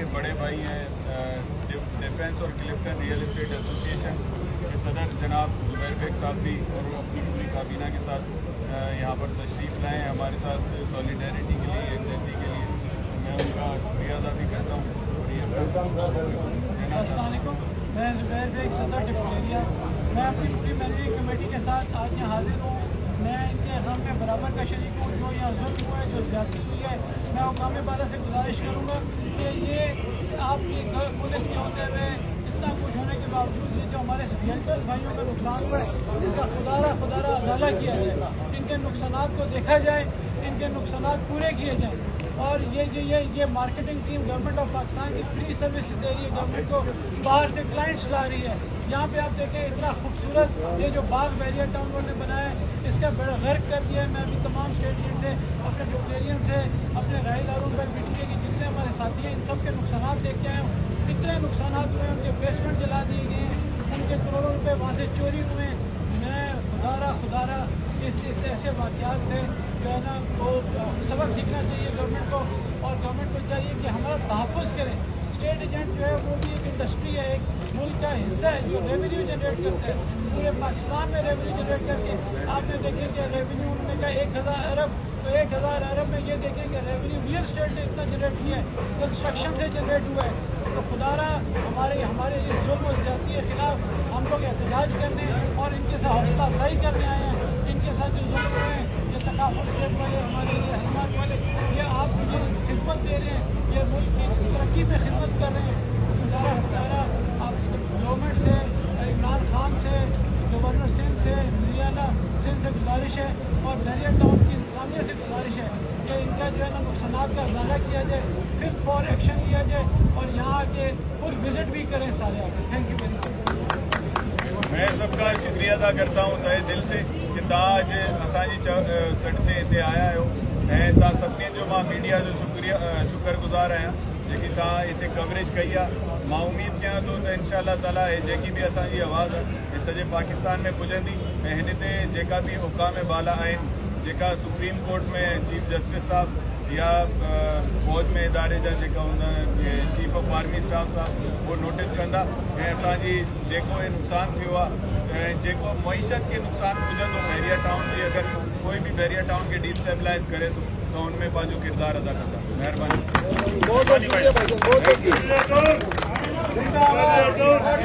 बड़े भाई हैं डिफेंस और क्लिफ्टन रियल एस्टेट एसोसिएशन के सदर जनाब जुबैर बेग साहब भी और अपनी पूरी काबीना के साथ यहाँ पर तशरीफ़ लाए हैं हमारे साथ सॉलिडेरिटी के लिए, एकजुटती के लिए। मैं उनका शुक्रिया अदा भी करता हूँ। और ये अस्सलाम वालेकुम, मैं जुबैर बेग सदर डिफ्टेरिया। मैं अपनी पूरी मैनेजिंग कमेटी के साथ आज यहाँ हाजिर हूँ। मैं इनके गम में बराबर का शरीक हूँ। जो यहाँ जुल्म हुआ है, जो ज़्यादती हुई है, मैं हुकाम बाला से गुजारिश करूँगा कि ये आपकी पुलिस के होते हुए इतना कुछ होने के बावजूद ये जो हमारे रियल्टर्स भाइयों का नुकसान हुआ है, इसका खुदारा अदाला किया जाए, इनके नुकसानात को देखा जाए, इनके नुकसानात पूरे किए जाएँ। और ये marketing team government of Pakistan की फ्री सर्विस दे रही है, गवर्नमेंट को बाहर से क्लाइंट्स ला रही है। यहाँ पे आप देखें इतना खूबसूरत ये जो बाग बैरियर टाउन ने बनाया है, इसका बड़ा गर्क कर दिया है। मैं अभी तमाम स्टेट से, अपने डिक्टेरियन से, अपने राइल हारून भाई BTA के जितने हमारे साथी हैं, इन सब के नुकसान देख के आए हूँ। कितने नुकसान हुए, उनके बेसमेंट जला दिए गए हैं, उनके करोड़ों रुपये वहाँ से चोरी हुए। मैं खुदारा इस ऐसे वाक़यात से जो है ना वो सबक सीखना चाहिए गवर्नमेंट को, और गवर्नमेंट को चाहिए कि हमारा तहफ़्फ़ुज़ करें। स्टेट एजेंट जो है वो भी एक इंडस्ट्री है, एक मुल्क का हिस्सा है जो रेवेन्यू जनरेट करता है। पूरे पाकिस्तान में रेवेन्यू जनरेट करके आपने देखें कि रेवेन्यू उन्होंने कहा 1000 अरब, तो 1000 अरब में ये देखें कि रेवेन्यू रियल स्टेट ने इतना जनरेट किया है, कंस्ट्रक्शन से जनरेट हुआ है। तो खुदारा हमारे इस जुल्म और ज़्यादती के खिलाफ हम लोग एहतजाज करने और इनके साथ हौसला अफजाई करने आए हैं। इनके साथ जो जुल्म हुए हैं, ये तकाफुल स्टेट वाले, हमारे रहमान वाले, ये आप मुझे खिदमत दे रहे हैं, ये मुल्क की तरक्की में खिदमत कर रहे हैं। खुदारा आप गवर्नमेंट से, इमरान खान से, गवर्नर सिंध से, मिर्याना सिंध से गुजारिश है और बैरियर टाउन की इंतजामिया से गुजारिश है कि इनका जो है ना नुकसानात का अजाला किया जाए, फिर फॉर एक्शन लिया जाए और यहाँ आके खुद विजिट भी करें सारे आके। Thank you very much. मैं सबका शुक्रिया अदा करता हूँ तहे दिल से कि ताज असांजी सड़ते हिते आया आहियो ऐं तव्हां सभिनी जो मां मीडिया जो शुक्रगुज़ार आहियां जेकी तव्हां हिते कवरेज कई आहे। मां उम्मीद कयां थो त इंशाअल्लाह ताला जेकी बि असांजी आवाज़ आहे सॼे पाकिस्तान में पुॼंदी ऐं हिन ते जेका बि हुकाम बाला आहिनि, जेका सुप्रीम कोर्ट में चीफ जस्टिस साहब या फौज में इदारे जा जेका हूंदा चीफ ऑफ आर्मी स्टाफ साहब वो नोटिस कंदा ऐं असांजी जेको नुक़सानु थियो आहे ऐं जेको मईशत खे नुक़सानु पुॼंदो बैरियर टाउन जी, अगरि कोई बि बैरियर टाउन खे डिस्टेबलाइज़ करे थो त हुनमें पंहिंजो किरदारु अदा कंदा।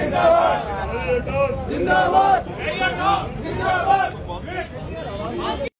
महिरबानी।